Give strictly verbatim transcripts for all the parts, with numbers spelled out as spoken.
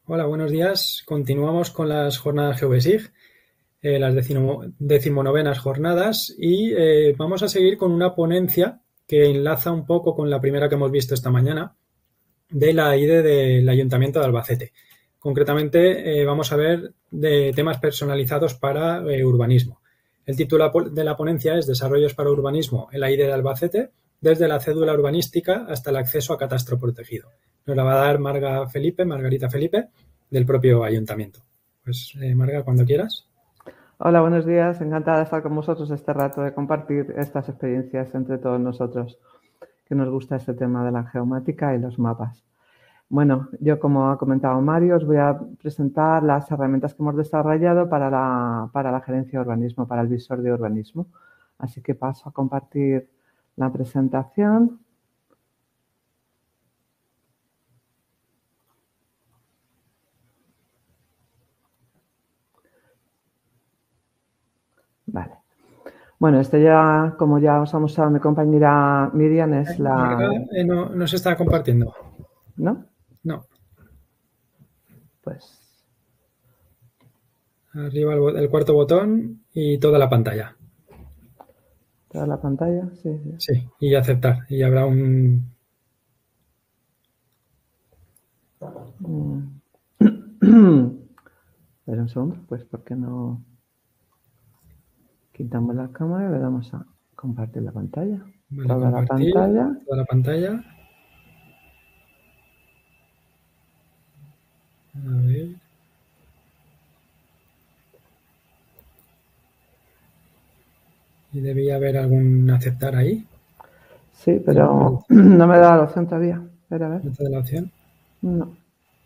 Hola, buenos días. Continuamos con las jornadas GeoBSIG, eh, las decimo, decimonovenas jornadas, y eh, vamos a seguir con una ponencia que enlaza un poco con la primera que hemos visto esta mañana, de la I D E del Ayuntamiento de Albacete. Concretamente, eh, vamos a ver de temas personalizados para eh, urbanismo. El título de la ponencia es Desarrollos para urbanismo en la I D E de Albacete, desde la cédula urbanística hasta el acceso a catastro protegido. Nos la va a dar Marga Felipe, Margarita Felipe, del propio ayuntamiento. Pues, eh, Marga, cuando quieras. Hola, buenos días. Encantada de estar con vosotros este rato, de compartir estas experiencias entre todos nosotros, que nos gusta este tema de la geomática y los mapas. Bueno, yo, como ha comentado Mario, os voy a presentar las herramientas que hemos desarrollado para la, para la gerencia de urbanismo, para el visor de urbanismo. Así que paso a compartir la presentación. Vale. Bueno, este ya, como ya os ha mostrado mi compañera Miriam, es la... Marga, eh, no, no se está compartiendo. ¿No? No. Pues... Arriba el, el cuarto botón y toda la pantalla. ¿Toda la pantalla? Sí, sí. Sí, y aceptar. Y habrá un... Espera un segundo, pues ¿por qué no quitamos la cámara y le damos a compartir la pantalla? Vale, Toda la pantalla. Toda la pantalla. A ver. Y debía haber algún aceptar ahí. Sí, pero no me da la opción todavía. Espera, a ver. ¿No te da la opción? No.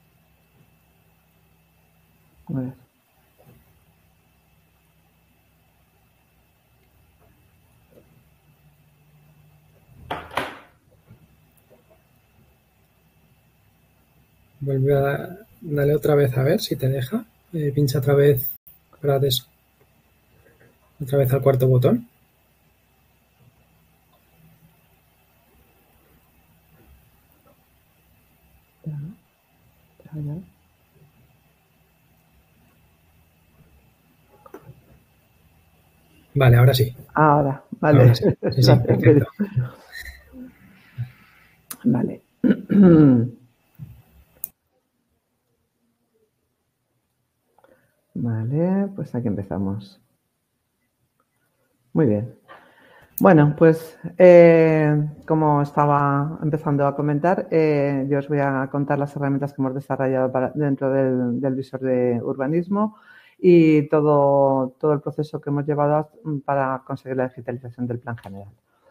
A ver. Vuelve a darle otra vez a ver si te deja. Eh, pincha otra vez para des... otra vez al cuarto botón. Ya. Ya, ya. Vale, ahora sí. Ahora, vale. Ahora sí. Sí, sí, perfecto. Vale. Vale, pues aquí empezamos. Muy bien. Bueno, pues eh, como estaba empezando a comentar, eh, yo os voy a contar las herramientas que hemos desarrollado para, dentro del, del visor de urbanismo y todo, todo el proceso que hemos llevado para conseguir la digitalización del plan general.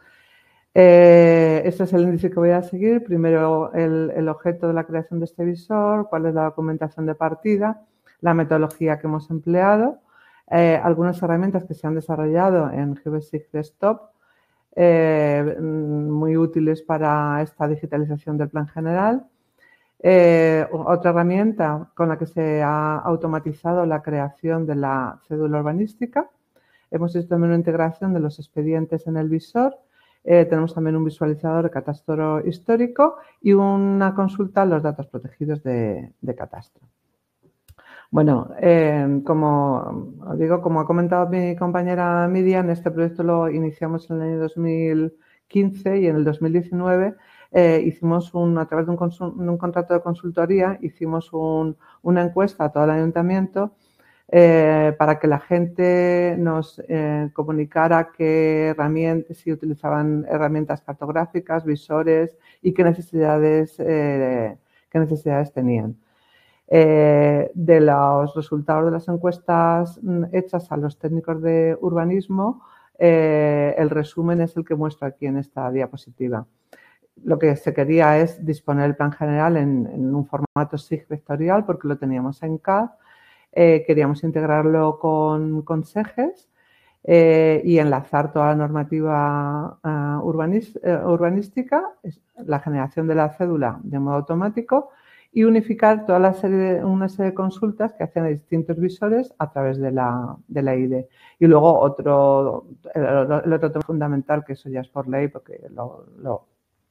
Eh, este es el índice que voy a seguir. Primero, el, el objeto de la creación de este visor, cuál es la documentación de partida, la metodología que hemos empleado, eh, algunas herramientas que se han desarrollado en GeoBSIG Desktop, eh, muy útiles para esta digitalización del plan general. Eh, otra herramienta con la que se ha automatizado la creación de la cédula urbanística. Hemos hecho también una integración de los expedientes en el visor. Eh, tenemos también un visualizador de catastro histórico y una consulta a los datos protegidos de, de catastro. Bueno, eh, como os digo, como ha comentado mi compañera Miriam, este proyecto lo iniciamos en el año dos mil quince y en el dos mil diecinueve eh, hicimos un, a través de un, un contrato de consultoría, hicimos un, una encuesta a todo el ayuntamiento eh, para que la gente nos eh, comunicara qué herramientas, si utilizaban herramientas cartográficas, visores y qué necesidades, eh, qué necesidades tenían. Eh, de los resultados de las encuestas hechas a los técnicos de urbanismo, eh, el resumen es el que muestro aquí en esta diapositiva. Lo que se quería es disponer el plan general en, en un formato S I G vectorial porque lo teníamos en C A D. Eh, queríamos integrarlo con, con SEGES eh, y enlazar toda la normativa uh, urbanis, uh, urbanística, la generación de la cédula de modo automático y unificar toda la serie de, una serie de consultas que hacen a distintos visores a través de la, de la I D E. Y luego otro, el, el otro tema fundamental, que eso ya es por ley, porque lo, lo,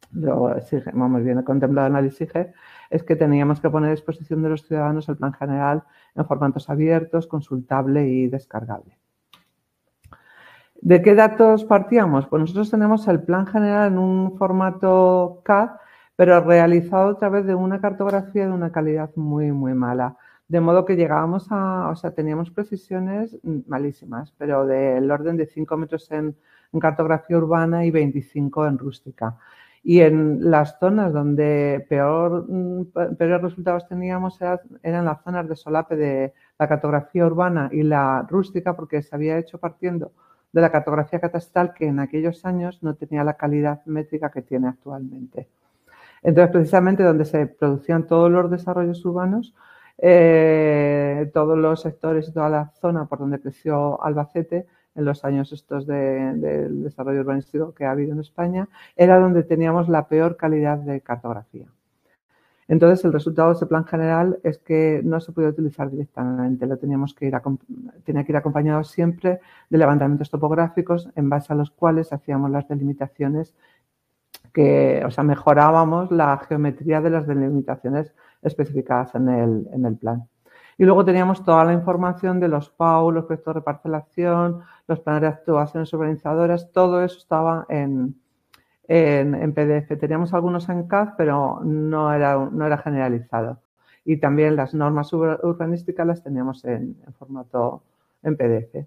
lo exige, vamos, viene contemplado en la L I S I G E, es que teníamos que poner a disposición de los ciudadanos el plan general en formatos abiertos, consultable y descargable. ¿De qué datos partíamos? Pues nosotros tenemos el plan general en un formato C A D, pero realizado a través de una cartografía de una calidad muy, muy mala. De modo que llegábamos a, o sea, teníamos precisiones malísimas, pero del orden de cinco metros en, en cartografía urbana y veinticinco en rústica. Y en las zonas donde peor, peores resultados teníamos eran, eran las zonas de solape de la cartografía urbana y la rústica, porque se había hecho partiendo de la cartografía catastral, que en aquellos años no tenía la calidad métrica que tiene actualmente. Entonces, precisamente donde se producían todos los desarrollos urbanos, eh, todos los sectores y toda la zona por donde creció Albacete en los años estos del de desarrollo urbanístico que ha habido en España, era donde teníamos la peor calidad de cartografía. Entonces, el resultado de ese plan general es que no se podía utilizar directamente, lo teníamos que ir a, tenía que ir acompañado siempre de levantamientos topográficos en base a los cuales hacíamos las delimitaciones que, o sea, mejorábamos la geometría de las delimitaciones especificadas en el, en el plan. Y luego teníamos toda la información de los P A U, los proyectos de parcelación, los planes de actuaciones urbanizadoras, todo eso estaba en, en, en P D F. Teníamos algunos en C A D, pero no era, no era generalizado. Y también las normas urbanísticas las teníamos en, en formato en P D F.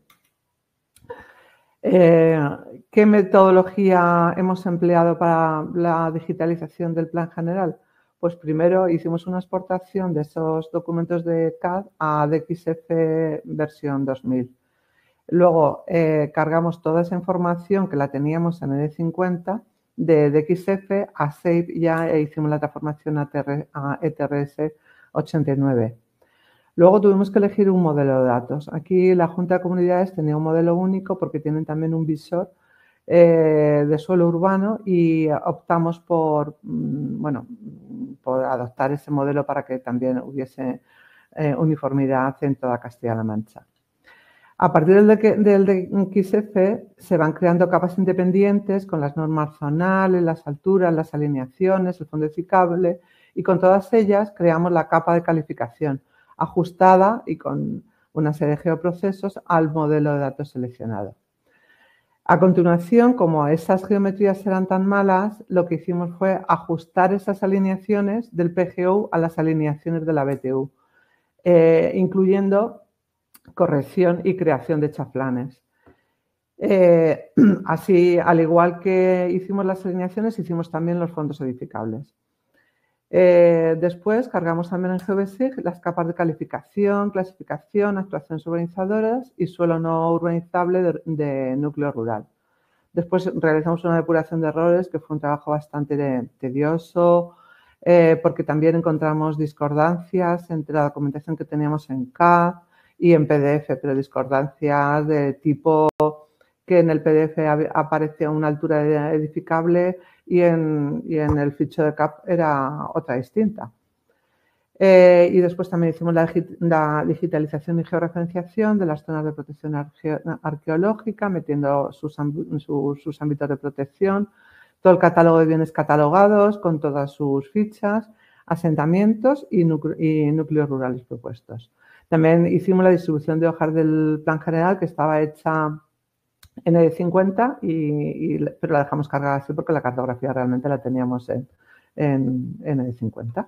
Eh, ¿Qué metodología hemos empleado para la digitalización del plan general? Pues primero hicimos una exportación de esos documentos de C A D a D X F versión dos mil. Luego eh, cargamos toda esa información que la teníamos en E D cincuenta de D X F a S A P ya e hicimos la transformación a E T R S ochenta y nueve. Luego tuvimos que elegir un modelo de datos. Aquí la Junta de Comunidades tenía un modelo único porque tienen también un visor eh, de suelo urbano y optamos por, bueno, por adoptar ese modelo para que también hubiese eh, uniformidad en toda Castilla-La Mancha. A partir del, del D X F se van creando capas independientes con las normas zonales, las alturas, las alineaciones, el fondo edificable y con todas ellas creamos la capa de calificación ajustada y con una serie de geoprocesos al modelo de datos seleccionado. A continuación, como esas geometrías eran tan malas, lo que hicimos fue ajustar esas alineaciones del P G U a las alineaciones de la B T U, eh, incluyendo corrección y creación de chaflanes. Eh, así, al igual que hicimos las alineaciones, hicimos también los fondos edificables. Eh, después cargamos también en GeoBSIG las capas de calificación, clasificación, actuaciones urbanizadoras y suelo no urbanizable de, de núcleo rural. Después realizamos una depuración de errores que fue un trabajo bastante de, tedioso eh, porque también encontramos discordancias entre la documentación que teníamos en C A D y en P D F, pero discordancias de tipo que en el P D F aparecía una altura edificable y en, y en el fichero de C A P era otra distinta. Eh, y después también hicimos la, la digitalización y georreferenciación de las zonas de protección arqueológica, metiendo sus, sus, sus ámbitos de protección, todo el catálogo de bienes catalogados con todas sus fichas, asentamientos y, y núcleos rurales propuestos. También hicimos la distribución de hojas del plan general que estaba hecha en E D cincuenta, y, y, pero la dejamos cargada así porque la cartografía realmente la teníamos en, en, en E D cincuenta.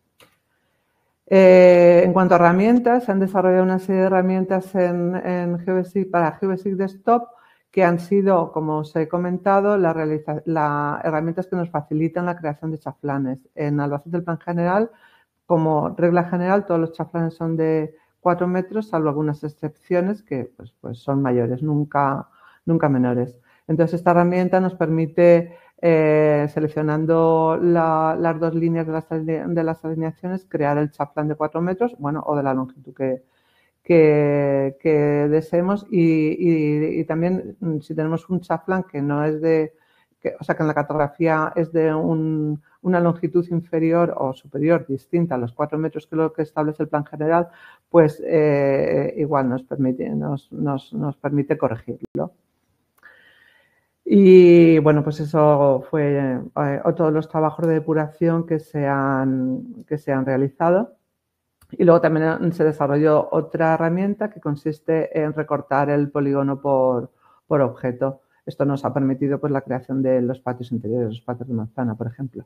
Eh, en cuanto a herramientas, se han desarrollado una serie de herramientas en, en GeoBSIG para GeoBSIG Desktop que han sido, como os he comentado, las la herramientas que nos facilitan la creación de chaflanes. En Albacete del plan general, como regla general, todos los chaflanes son de cuatro metros, salvo algunas excepciones que pues, pues son mayores, nunca, nunca menores. Entonces, esta herramienta nos permite, eh, seleccionando la, las dos líneas de las, de las alineaciones, crear el chaflán de cuatro metros, bueno, o de la longitud que, que, que deseemos. Y, y, y también, si tenemos un chaflán que no es de, que, o sea, que en la cartografía es de un, una longitud inferior o superior distinta a los cuatro metros que lo que establece el plan general, pues eh, igual nos permite, nos, nos, nos permite corregirlo. Y bueno, pues eso fue eh, todos los trabajos de depuración que se han, que se han realizado. Y luego también se desarrolló otra herramienta que consiste en recortar el polígono por, por objeto. Esto nos ha permitido pues, la creación de los patios interiores, los patios de manzana, por ejemplo.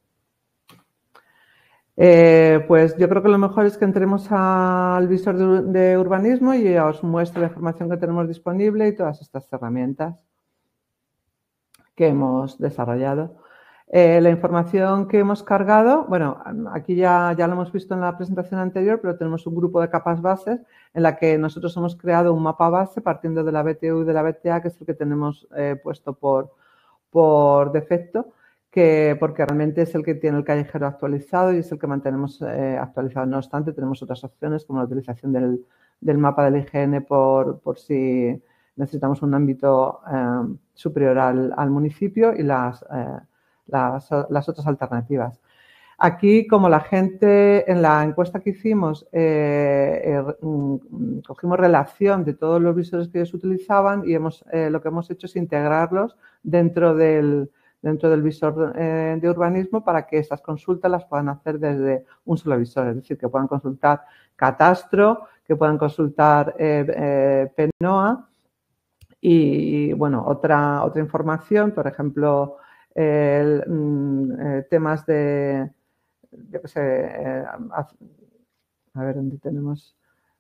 Eh, pues yo creo que lo mejor es que entremos al visor de, de urbanismo y os muestre la información que tenemos disponible y todas estas herramientas que hemos desarrollado. Eh, la información que hemos cargado, bueno, aquí ya, ya lo hemos visto en la presentación anterior, pero tenemos un grupo de capas bases en la que nosotros hemos creado un mapa base partiendo de la B T U y de la B T A, que es el que tenemos eh, puesto por, por defecto, que, porque realmente es el que tiene el callejero actualizado y es el que mantenemos eh, actualizado. No obstante, tenemos otras opciones como la utilización del, del mapa del I G N por, por si necesitamos un ámbito eh, superior al, al municipio y las, eh, las, las otras alternativas. Aquí, como la gente, en la encuesta que hicimos, eh, eh, cogimos relación de todos los visores que ellos utilizaban y hemos, eh, lo que hemos hecho es integrarlos dentro del, dentro del visor eh, de urbanismo para que esas consultas las puedan hacer desde un solo visor, es decir, que puedan consultar Catastro, que puedan consultar eh, eh, PENOA y, bueno, otra, otra información, por ejemplo, el, eh, temas de, yo qué sé, eh, a, a ver dónde tenemos,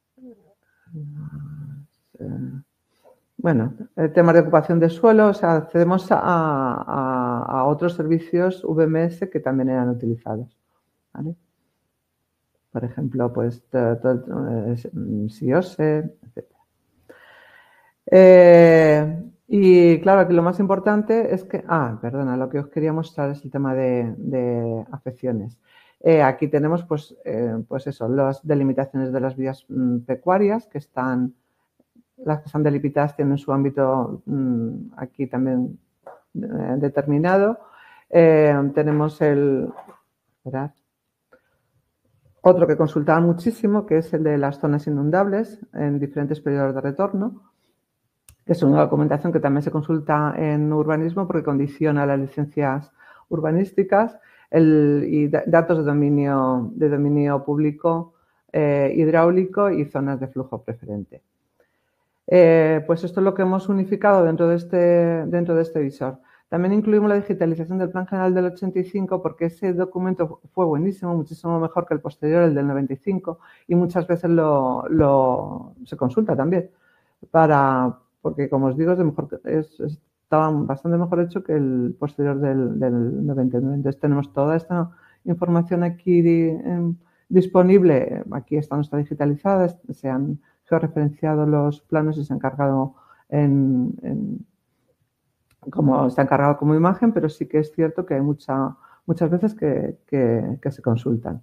eh, bueno, el tema de ocupación de suelo, o sea, accedemos a, a, a otros servicios V M S que también eran utilizados, ¿vale? Por ejemplo, pues, SIOSE, etcétera. Eh, y claro, aquí lo más importante es que, ah, perdona, lo que os quería mostrar es el tema de, de afecciones. Eh, aquí tenemos, pues, eh, pues eso, las delimitaciones de las vías mm, pecuarias que están, las que están delimitadas tienen su ámbito mm, aquí también eh, determinado. Eh, tenemos el, esperad, otro que consultaba muchísimo, que es el de las zonas inundables en diferentes periodos de retorno, que es una documentación que también se consulta en urbanismo porque condiciona las licencias urbanísticas el, y datos de dominio, de dominio público eh, hidráulico y zonas de flujo preferente. Eh, pues esto es lo que hemos unificado dentro de, este, dentro de este visor. También incluimos la digitalización del Plan General del ochenta y cinco porque ese documento fue buenísimo, muchísimo mejor que el posterior, el del noventa y cinco, y muchas veces lo, lo, se consulta también para... porque, como os digo, es de mejor, es, estaba bastante mejor hecho que el posterior del, del noventa y nueve. Entonces, tenemos toda esta información aquí eh, disponible. Aquí está nuestra digitalizada, se han georreferenciado los planos y se han cargado en, en, como se han cargado como imagen, pero sí que es cierto que hay mucha, muchas veces que, que, que se consultan.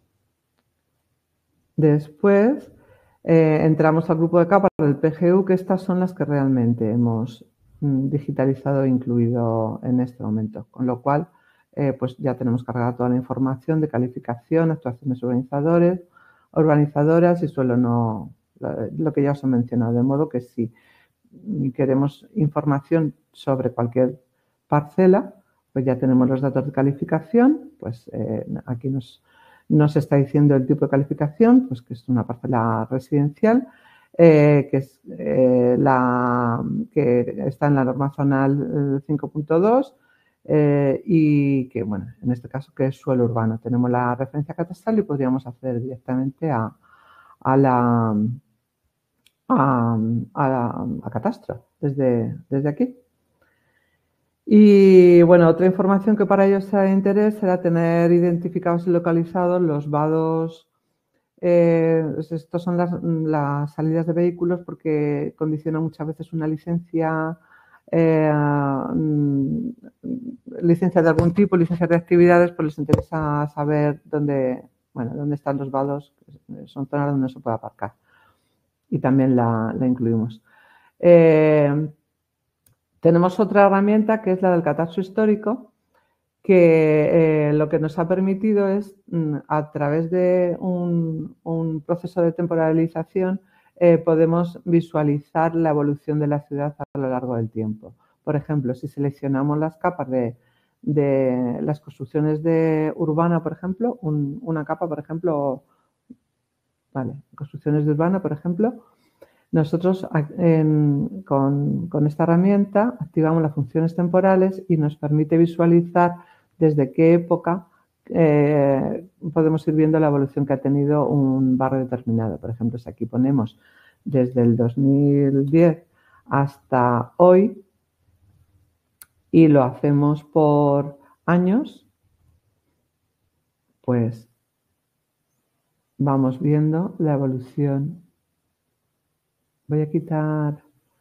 Después... Eh, entramos al grupo de capas del P G U, que estas son las que realmente hemos mm, digitalizado e incluido en este momento, con lo cual eh, pues ya tenemos cargada toda la información de calificación, actuaciones urbanizadoras, urbanizadoras y suelo no, lo que ya os he mencionado, de modo que si queremos información sobre cualquier parcela, pues ya tenemos los datos de calificación, pues eh, aquí nos Nos está diciendo el tipo de calificación, pues que es una parcela residencial, eh, que, es, eh, la, que está en la norma zonal cinco punto dos eh, y que, bueno, en este caso que es suelo urbano. Tenemos la referencia catastral y podríamos acceder directamente a, a la a, a, a catastro desde, desde aquí. Y bueno, otra información que para ellos sea de interés será tener identificados y localizados los vados. Eh, estos son las, las salidas de vehículos porque condiciona muchas veces una licencia, eh, licencia de algún tipo, licencia de actividades, pues les interesa saber dónde, bueno, dónde están los vados, son zonas donde se puede aparcar. Y también la, la incluimos. Eh, Tenemos otra herramienta que es la del catastro histórico, que eh, lo que nos ha permitido es, a través de un, un proceso de temporalización, eh, podemos visualizar la evolución de la ciudad a lo largo del tiempo. Por ejemplo, si seleccionamos las capas de, de las construcciones de urbana, por ejemplo, un, una capa, por ejemplo, vale, construcciones de urbana, por ejemplo, nosotros en, con, con esta herramienta activamos las funciones temporales y nos permite visualizar desde qué época eh, podemos ir viendo la evolución que ha tenido un barrio determinado. Por ejemplo, si aquí ponemos desde el dos mil diez hasta hoy y lo hacemos por años, pues vamos viendo la evolución. Voy a quitar,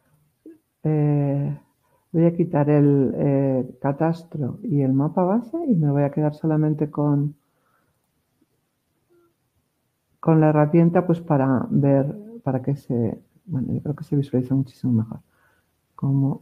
eh, voy a quitar el eh, catastro y el mapa base y me voy a quedar solamente con, con la herramienta, pues para ver, para que se, bueno, yo creo que se visualiza muchísimo mejor. Como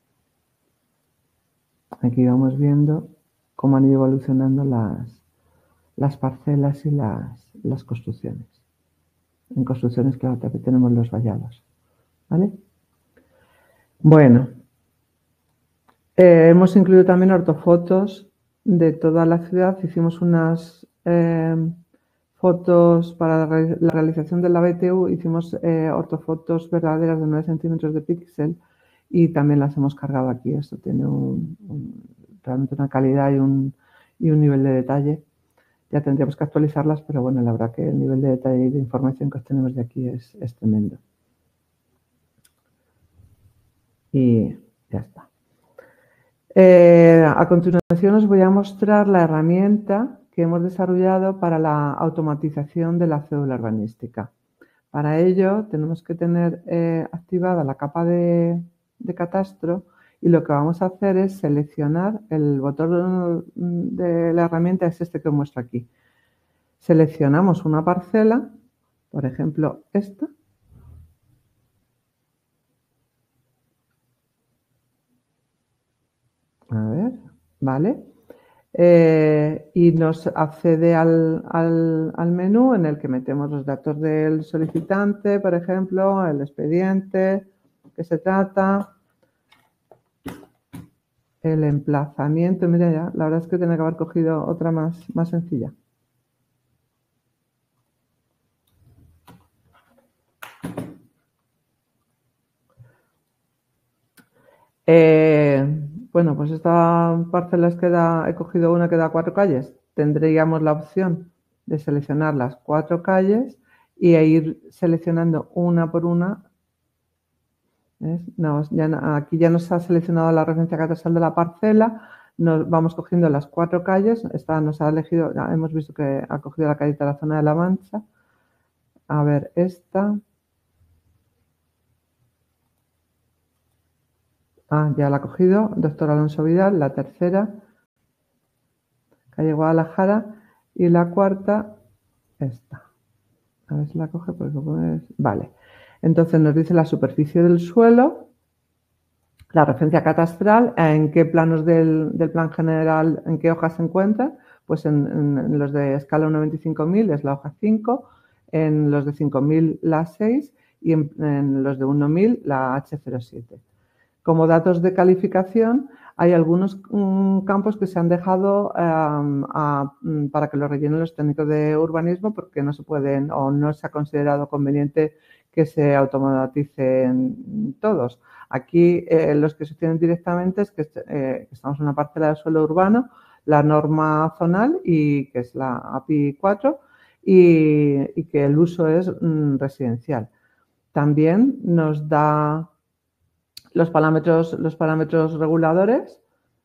aquí vamos viendo cómo han ido evolucionando las, las parcelas y las, las construcciones. En construcciones, claro, también tenemos los vallados, ¿vale? Bueno, eh, hemos incluido también ortofotos de toda la ciudad. Hicimos unas eh, fotos para la realización de la B T U, hicimos eh, ortofotos verdaderas de nueve centímetros de píxel y también las hemos cargado aquí. Esto tiene un, un, realmente una calidad y un, y un nivel de detalle. Ya tendríamos que actualizarlas, pero bueno, la verdad que el nivel de detalle y de información que obtenemos de aquí es, es tremendo. Y ya está. Eh, a continuación os voy a mostrar la herramienta que hemos desarrollado para la automatización de la cédula urbanística. Para ello tenemos que tener eh, activada la capa de, de catastro y lo que vamos a hacer es seleccionar el botón de la herramienta, es este que os muestro aquí. Seleccionamos una parcela, por ejemplo esta. A ver, vale. Eh, y nos accede al, al, al menú en el que metemos los datos del solicitante, por ejemplo, el expediente que se trata, el emplazamiento. Mira, ya, la verdad es que tenía que haber cogido otra más, más sencilla. Eh, bueno, pues esta parcela es que da, he cogido una que da cuatro calles. Tendríamos la opción de seleccionar las cuatro calles y ir seleccionando una por una. ¿Ves? No, ya, aquí ya nos ha seleccionado la referencia catastral de la parcela. Nos vamos cogiendo las cuatro calles. Esta nos ha elegido, ya hemos visto que ha cogido la calle de la zona de La Mancha. A ver, esta. Ah, ya la ha cogido, doctor Alonso Vidal, la tercera, calle Guadalajara, y la cuarta, esta. A ver si la coge, porque pues, vale. Entonces nos dice la superficie del suelo, la referencia catastral, en qué planos del, del plan general, en qué hojas se encuentra, pues en, en, en los de escala uno veinticinco mil es la hoja cinco, en los de cinco mil la seis y en, en los de uno mil la hache cero siete. Como datos de calificación, hay algunos um, campos que se han dejado um, a, um, para que lo rellenen los técnicos de urbanismo porque no se pueden o no se ha considerado conveniente que se automaticen todos. Aquí eh, los que se tienen directamente es que eh, estamos en una parcela de suelo urbano, la norma zonal y que es la A P I cuatro y, y que el uso es um, residencial. También nos da Los parámetros, los parámetros reguladores.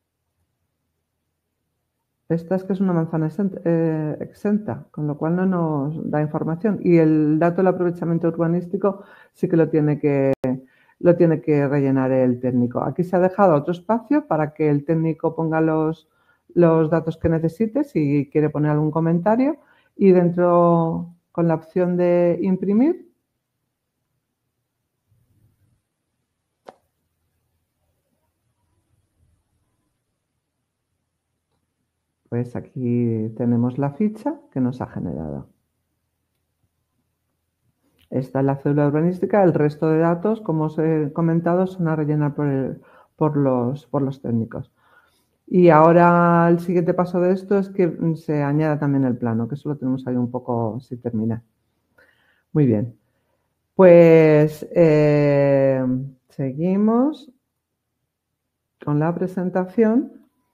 Esta es que es una manzana exenta, eh, exenta, con lo cual no nos da información. Y el dato del aprovechamiento urbanístico sí que lo tiene que, lo tiene que rellenar el técnico. Aquí se ha dejado otro espacio para que el técnico ponga los, los datos que necesite, si quiere poner algún comentario. Y dentro, con la opción de imprimir, pues aquí tenemos la ficha que nos ha generado. Esta es la cédula urbanística. El resto de datos, como os he comentado, son a rellenar por el, por los, por los técnicos. Y ahora el siguiente paso de esto es que se añada también el plano, que eso lo tenemos ahí un poco sin terminar. Muy bien. Pues eh, seguimos con la presentación.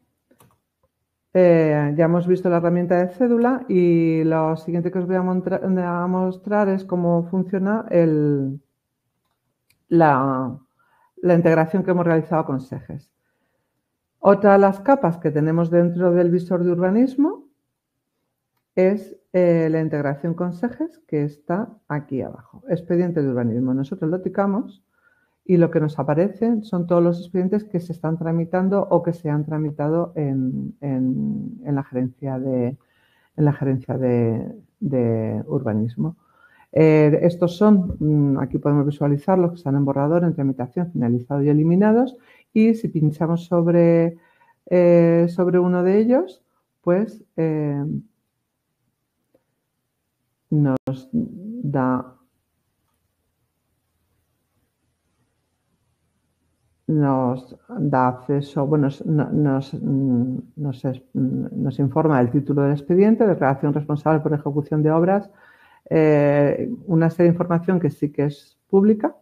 Eh, ya hemos visto la herramienta de cédula y lo siguiente que os voy a, a mostrar es cómo funciona el, la, la integración que hemos realizado con SEGES. Otra de las capas que tenemos dentro del visor de urbanismo es eh, la integración con SEGES, que está aquí abajo, expediente de urbanismo. Nosotros lo ticamos y lo que nos aparece son todos los expedientes que se están tramitando o que se han tramitado en, en, en la gerencia de, en la gerencia de, de urbanismo. Eh, estos son, aquí podemos visualizar los que están en borrador, en tramitación, finalizados y eliminados. Y si pinchamos sobre, eh, sobre uno de ellos, pues eh, nos da, nos da acceso, bueno, nos, nos, nos informa del título del expediente, declaración responsable por ejecución de obras, eh, una serie de información que sí que es pública,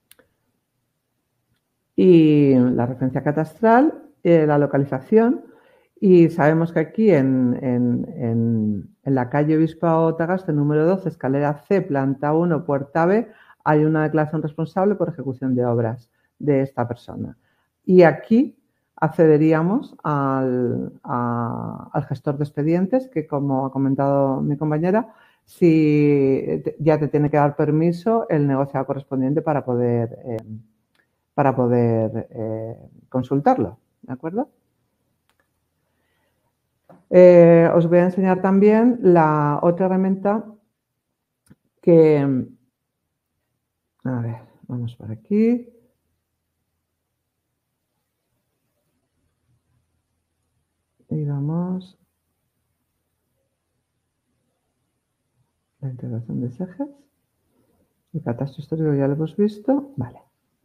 y la referencia catastral, eh, la localización, y sabemos que aquí en, en, en, en la calle Obispo Tagaste, número doce, escalera C, planta uno, puerta B, hay una declaración responsable por ejecución de obras de esta persona. Y aquí accederíamos al, a, al gestor de expedientes, que como ha comentado mi compañera, si ya te tiene que dar permiso el negociado correspondiente para poder... Eh, para poder eh, consultarlo, ¿de acuerdo? Eh, os voy a enseñar también la otra herramienta que, a ver, vamos por aquí. Y vamos, la integración de SEGES, el catastro histórico ya lo hemos visto, vale.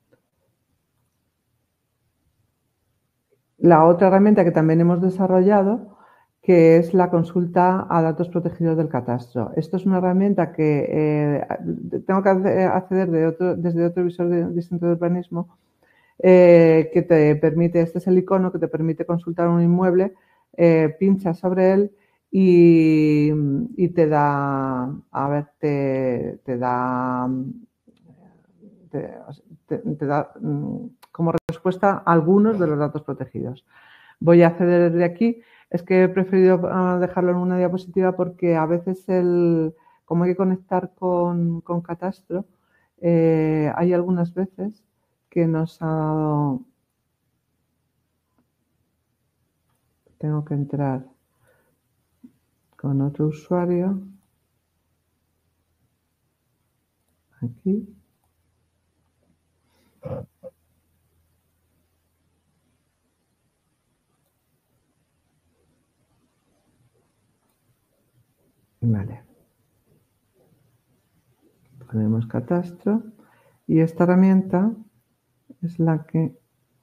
La otra herramienta que también hemos desarrollado, que es la consulta a datos protegidos del catastro. Esto es una herramienta que eh, tengo que acceder de otro, desde otro visor de, distinto de urbanismo, eh, que te permite, este es el icono que te permite consultar un inmueble, eh, pinchas sobre él y, y te da, a ver, te, te da, te, te, te da como respuesta a algunos de los datos protegidos. Voy a acceder desde aquí. Es que he preferido dejarlo en una diapositiva porque a veces, el, como hay que conectar con, con Catastro, eh, hay algunas veces que nos ha dado... Tengo que entrar con otro usuario. Aquí. Vale. Ponemos Catastro y esta herramienta es la que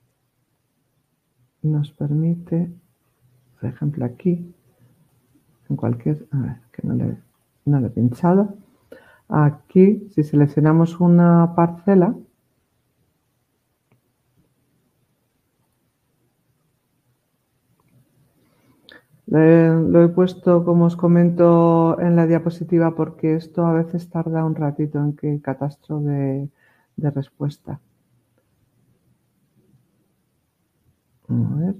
nos permite, por ejemplo, aquí, en cualquier, a ver, que no le, no le he pinchado. Aquí, si seleccionamos una parcela, eh, lo he puesto, como os comento, en la diapositiva porque esto a veces tarda un ratito en que Catastro de, de respuesta. A ver.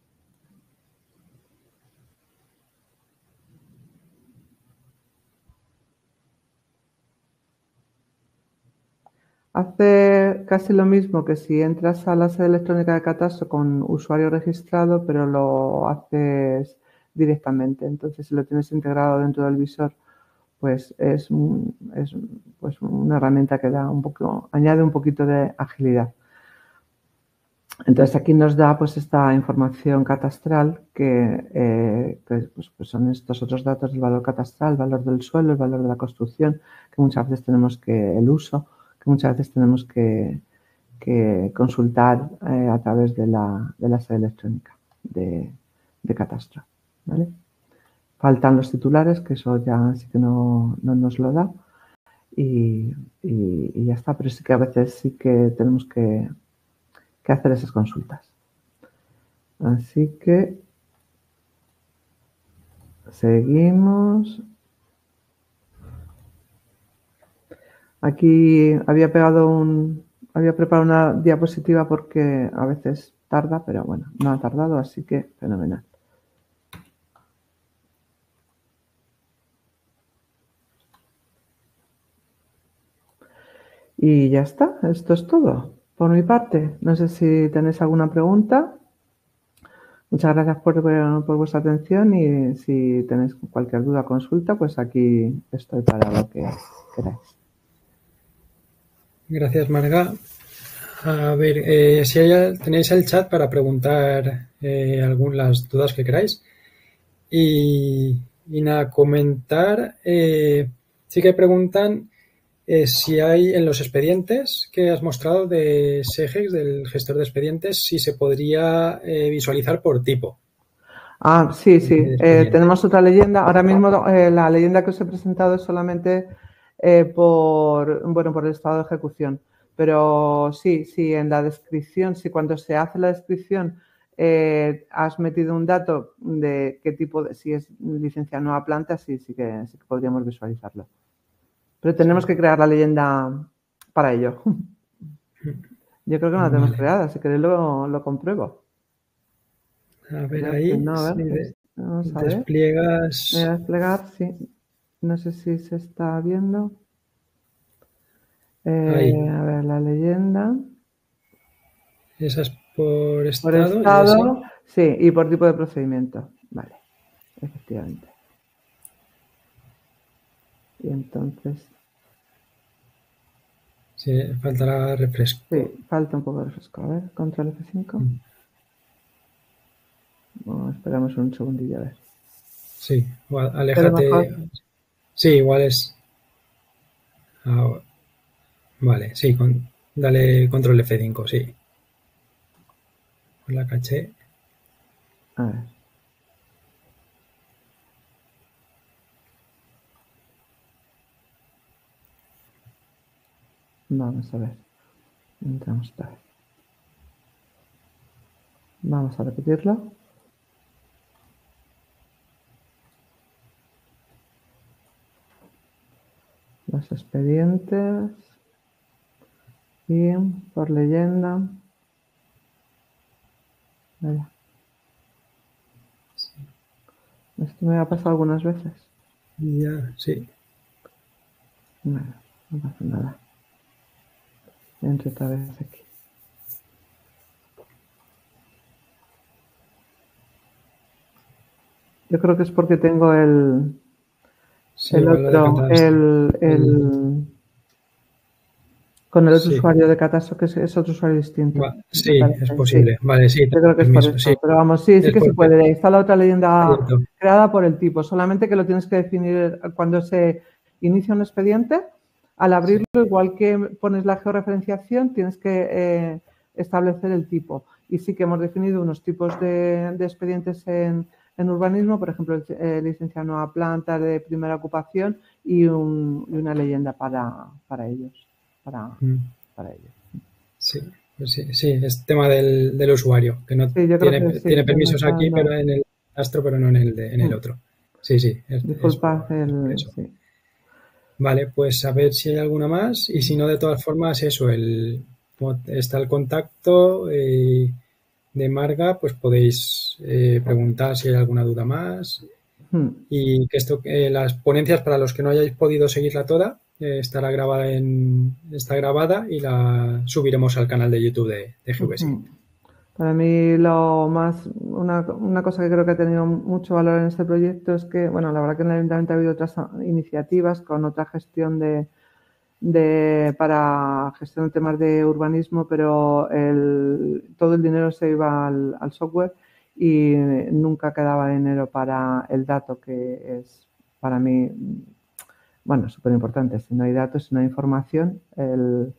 Hace casi lo mismo que si entras a la sede electrónica de Catastro con usuario registrado, pero lo haces directamente. Entonces, si lo tienes integrado dentro del visor, pues es, es pues una herramienta que da un poco, añade un poquito de agilidad. Entonces, aquí nos da pues esta información catastral que, eh, que pues, pues son estos otros datos del valor catastral, el valor del suelo, el valor de la construcción, que muchas veces tenemos que, el uso, que muchas veces tenemos que, que consultar eh, a través de la, de la sede electrónica de, de Catastro, ¿vale? Faltan los titulares, que eso ya sí que no, no nos lo da, y, y, y ya está, pero sí que a veces sí que tenemos que, que hacer esas consultas. Así que seguimos. Aquí había pegado un, había preparado una diapositiva porque a veces tarda, pero bueno, no ha tardado, así que fenomenal. Y ya está, esto es todo por mi parte. No sé si tenéis alguna pregunta. Muchas gracias por, por vuestra atención y si tenéis cualquier duda o consulta, pues aquí estoy para lo que queráis. Gracias, Marga. A ver, eh, si hay, tenéis el chat para preguntar eh, algunas dudas que queráis. Y, y nada, comentar, eh, sí que preguntan eh, si hay en los expedientes que has mostrado de SEGEX, del gestor de expedientes, si se podría eh, visualizar por tipo. Ah, sí, sí. Eh, tenemos otra leyenda. Ahora mismo eh, la leyenda que os he presentado es solamente eh, por, bueno, por el estado de ejecución. Pero sí, sí, en la descripción, si cuando se hace la descripción eh, has metido un dato de qué tipo de, si es licencia nueva planta, sí, sí que, sí que podríamos visualizarlo. Pero tenemos que crear la leyenda para ello. Yo creo que no la tenemos Vale. creada, si queréis lo, lo compruebo. A ver Creo ahí, que no, a ver, si de, vamos a ver. despliegas... Voy a desplegar, sí. No sé si se está viendo. Eh, ahí. A ver, la leyenda. Esa es por estado. Por estado, sí, y por tipo de procedimiento. Vale, efectivamente. Y entonces... Sí, faltará refresco. Sí, falta un poco de refresco. A ver, control F cinco. Mm. Bueno, esperamos un segundillo a ver. Sí, aléjate. Sí, igual es... Ahora. Vale, sí, con, dale control F cinco, sí. Con la caché. A ver. Vamos a ver. Entramos otra vez. Vamos a repetirlo. Los expedientes. Y por leyenda. Vaya. Sí. Esto me ha pasado algunas veces. Ya, sí. Bueno, no pasa nada. Entro otra vez aquí. Yo creo que es porque tengo el, sí, el otro, el, el, el, con el otro sí. usuario de Catastro, que es, es otro usuario distinto. Va, sí, es posible. Sí. Vale, sí. Yo creo que es por eso. Sí. Pero vamos, sí, sí que se puede. Ahí está la otra leyenda Cierto. creada por el tipo. Solamente que lo tienes que definir cuando se inicia un expediente. Al abrirlo, sí. igual que pones la georreferenciación, tienes que eh, establecer el tipo. Y sí que hemos definido unos tipos de, de expedientes en, en urbanismo, por ejemplo, eh, licencia nueva planta de primera ocupación y, un, y una leyenda para, para ellos. Para, mm. para ellos. Sí, pues sí, sí, es tema del, del usuario, que no sí, tiene, que sí, tiene permisos no aquí, no. pero en el Astro, pero no en el, de, en el otro. Sí, sí. Es, Disculpa, es, el, es sí. Vale, pues a ver si hay alguna más y si no, de todas formas, eso, el, está el contacto eh, de Marga, pues podéis eh, preguntar si hay alguna duda más hmm. y que esto, eh, las ponencias para los que no hayáis podido seguirla toda, eh, estará grabada en, está grabada y la subiremos al canal de YouTube de, de G V S I. Uh-huh. Para mí lo más, una, una cosa que creo que ha tenido mucho valor en este proyecto es que, bueno, la verdad que en el Ayuntamiento ha habido otras iniciativas con otra gestión de, de para gestión de temas de urbanismo, pero el, todo el dinero se iba al, al software y nunca quedaba dinero para el dato, que es para mí, bueno, súper importante. Si no hay datos, si no hay información, el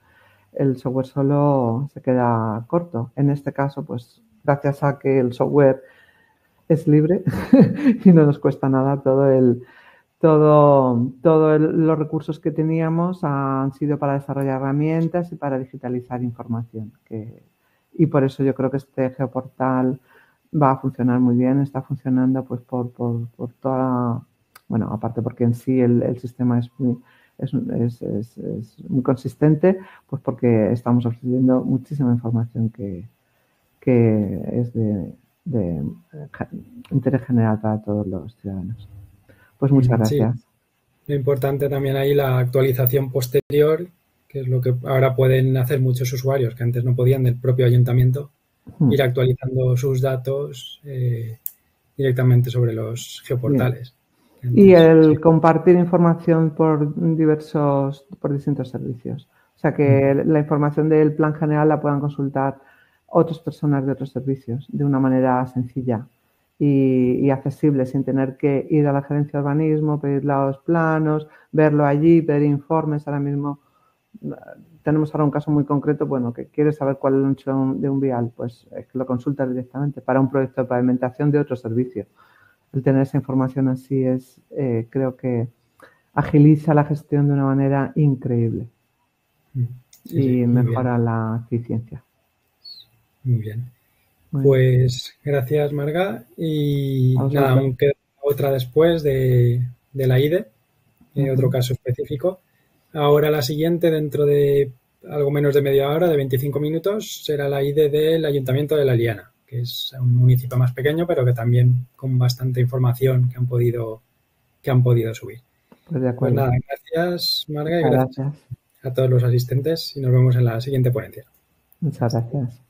el software solo se queda corto. En este caso, pues gracias a que el software es libre y no nos cuesta nada, todo el, todo, todos los recursos que teníamos han sido para desarrollar herramientas y para digitalizar información. Que, y por eso yo creo que este geoportal va a funcionar muy bien, está funcionando pues por, por, por toda, bueno, aparte porque en sí el, el sistema es muy, es, es, es, es muy consistente, pues porque estamos ofreciendo muchísima información que, que es de, de interés general para todos los ciudadanos. Pues muchas gracias. Sí, lo importante también ahí la actualización posterior, que es lo que ahora pueden hacer muchos usuarios, que antes no podían del propio ayuntamiento, hmm. ir actualizando sus datos eh, directamente sobre los geoportales. Antes, y el sí. compartir información por diversos, por distintos servicios. O sea, que hmm. la información del plan general la puedan consultar otras personas de otros servicios de una manera sencilla y, y accesible, sin tener que ir a la gerencia de urbanismo, pedir los planos, verlo allí, pedir informes. Ahora mismo tenemos ahora un caso muy concreto, bueno, que quiere saber cuál es el ancho de un vial, pues es que lo consulta directamente para un proyecto de pavimentación de otro servicio. El tener esa información así es, eh, creo que agiliza la gestión de una manera increíble sí, y sí, mejora bien. la eficiencia. Muy bien. Muy pues bien. Gracias, Marga. Y nada, aún queda otra después de, de la I D E, eh, uh-huh. otro caso específico. Ahora la siguiente, dentro de algo menos de media hora, de veinticinco minutos, será la I D E del Ayuntamiento de La Liana, que es un municipio más pequeño, pero que también con bastante información que han podido, que han podido subir. Pues, de pues nada, gracias, Marga, y gracias. gracias a todos los asistentes y nos vemos en la siguiente ponencia. Muchas gracias.